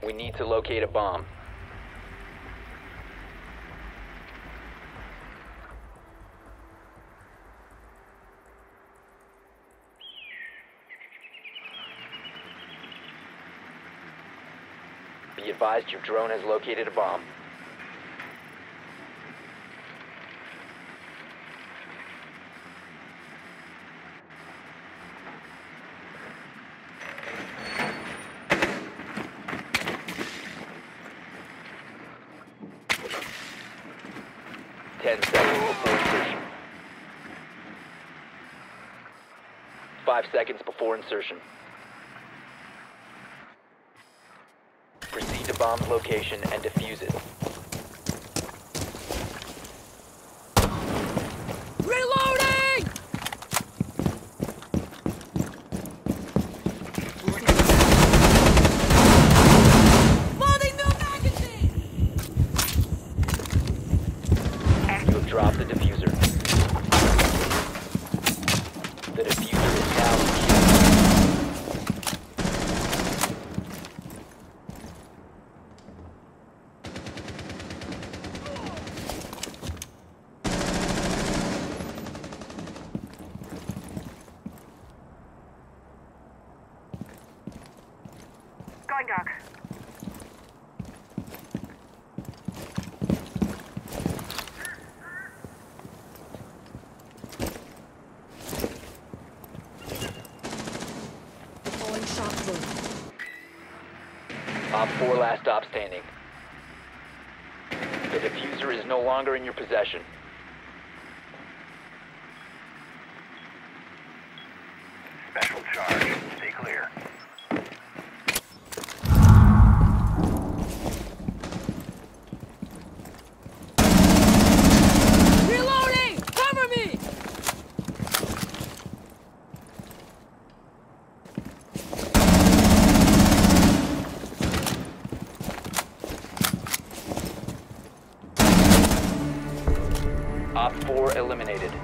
We need to locate a bomb. Be advised your drone has located a bomb. Five seconds before insertion. Proceed to bomb's location and defuse it. Reloading! Loading new magazine! You have dropped the diffuser. The diffuser is now secured. Going dark. Deploying shock boom. Op 4 last stop standing. The diffuser is no longer in your possession. Special charge. Stay clear. Reloading! Cover me! Op 4 eliminated.